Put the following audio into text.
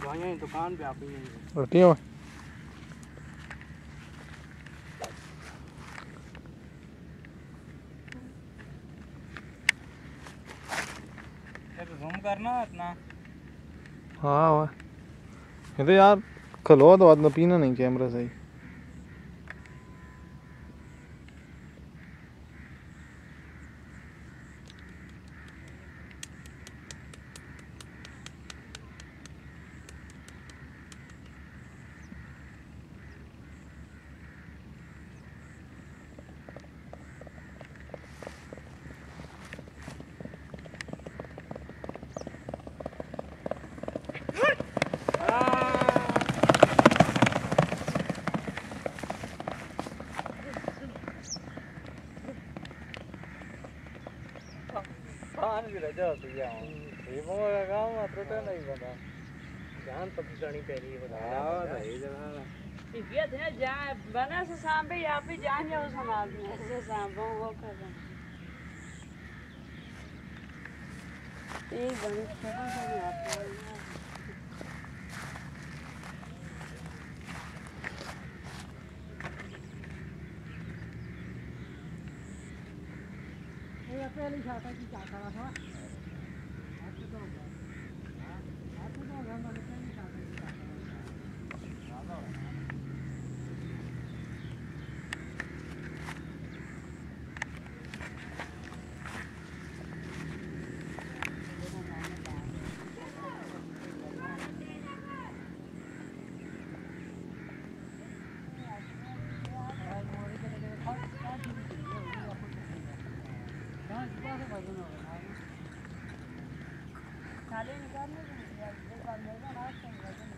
दवाइयां दुकान पे आप ही बढ़ती हो जूम करना इतना। हाँ ये तो यार खलो तो बाद में पीना नहीं कैमरा सही भी रजा होती है ये वो काम मात्र नहीं बता जान तो जानी पहली है बता हां सही जगह ये थे जा बना से शाम पे यहां पे जान जाओ सुना दिया ऐसे शाम वो कर रहा एक बड़ी छोटा सा भी आता है ये पहले छाता की क्या करा था आपको तो आपको तो हम पहले छाता की क्या करा खाली निकालने के लिए